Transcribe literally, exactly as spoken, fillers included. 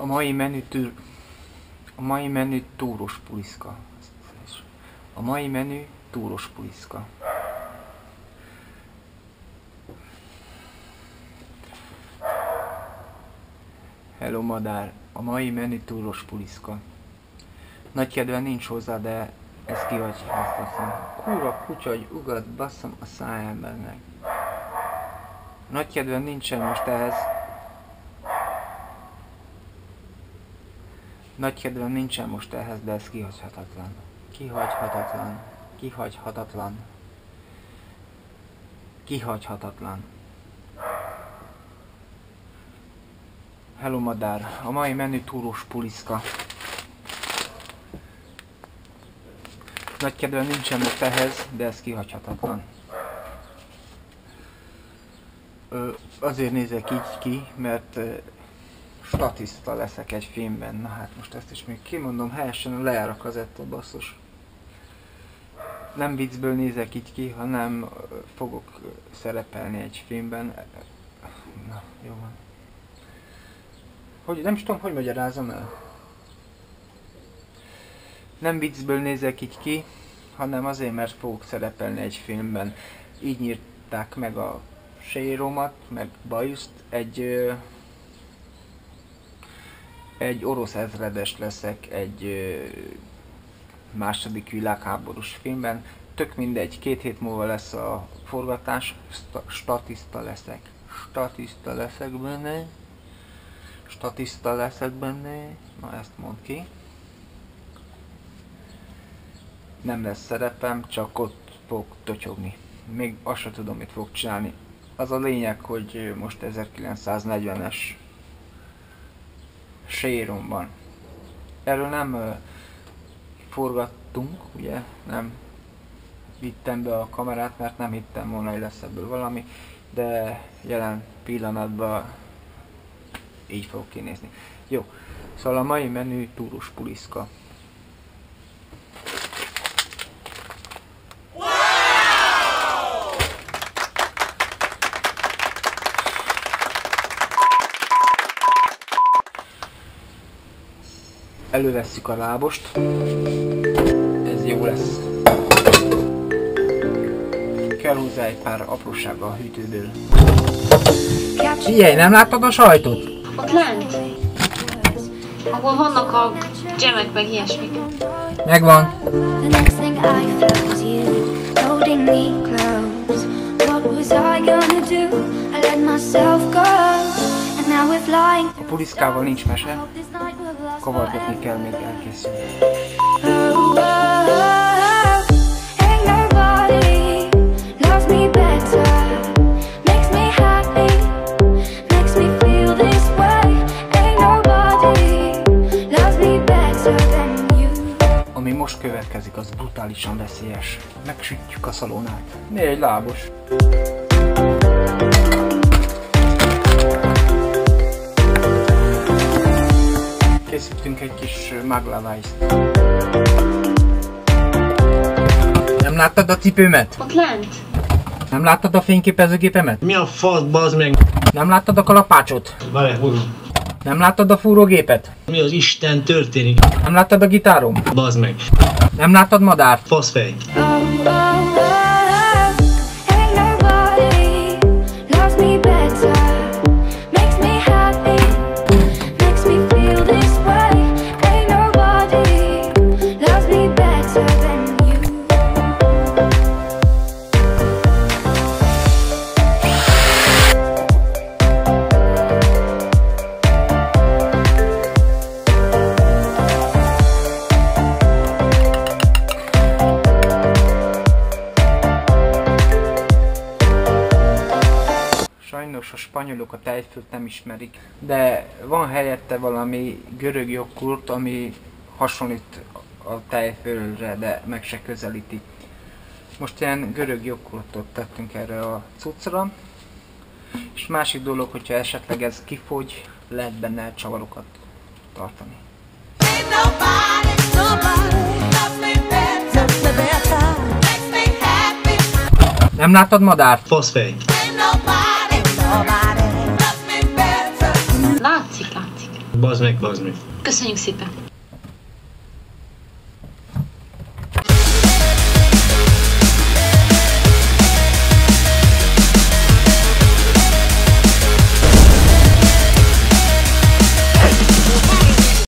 A mai menü tűr... A mai menü túros puliszka. A mai menü túros puliszka. Hello madár. A mai menü túros puliszka. Nagy kedven nincs hozzá, de ez kihagy, ezt hiszem. Kúra, kutya, hogy ugat, basszom a szájában meg. Nagy kedven nincsen most ehhez. Nagy kedven nincsen most ehhez, de ez kihagyhatatlan. Kihagyhatatlan. Kihagyhatatlan. Kihagyhatatlan. Hello madár. A mai menü túrós puliszka. Nagy kedven nincsen most ehhez, de ez kihagyhatatlan. Ö, azért nézek így ki, mert ö, statiszta leszek egy filmben. Na hát most ezt is még kimondom helyesen, lejár a kazetta, basszus. Nem viccből nézek így ki, hanem fogok szerepelni egy filmben. Na, jó van. Hogy, nem is tudom, hogy magyarázom el. Nem viccből nézek így ki, hanem azért, mert fogok szerepelni egy filmben. Így nyírták meg a séromat, meg bajuszt. Egy, ö, egy orosz ezredes leszek egy ö, második világháborús filmben. Tök mindegy, két hét múlva lesz a forgatás, statiszta leszek. Statiszta leszek benne. Statiszta leszek benne. Na ezt mondd ki. Nem lesz szerepem, csak ott fog totyogni. Még azt sem tudom, mit fog csinálni. Az a lényeg, hogy most ezerkilencszáznegyvenes sérom van. Erről nem uh, forgattunk, ugye? Nem vittem be a kamerát, mert nem hittem volna, hogy lesz ebből valami. De jelen pillanatban így fog kinézni. Jó, szóval a mai menü túros puliszka. Elővesszük a lábost. Ez jó lesz. Kell hozzá egy pár apróság a hűtőből. Figyelj, nem láttad a sajtot? Ott lent. Ahol vannak a gemek meg ilyesmik. Megvan. A puliszkával nincs mese. Kavargatni kell, még elkészül. Ami most következik, az brutálisan veszélyes. Megsütjük a szalonnát. Négy lábos. Készítünk egy kis maglavájzt. Nem láttad a cipőmet? Ott lent. Nem láttad a fényképezőgépemet? Mi a fasz, bazd meg? Nem láttad a kalapácsot? Várj, hol? Nem láttad a fúrógépet? Mi az Isten történik? Nem láttad a gitárom? Bazd meg. Nem láttad madárt? Faszfej. Sajnos a spanyolok a tejfölt nem ismerik, de van helyette valami görög joghurt, ami hasonlít a tejfölre, de meg se közelíti. Most ilyen görög joghurtot tettünk erre a cuccra, és másik dolog, hogyha esetleg ez kifogy, lehet benne csavarokat tartani. Nem láttad madárt? Faszfej. Látszik, látszik. bazd meg, bazd meg. Köszönjük szépen!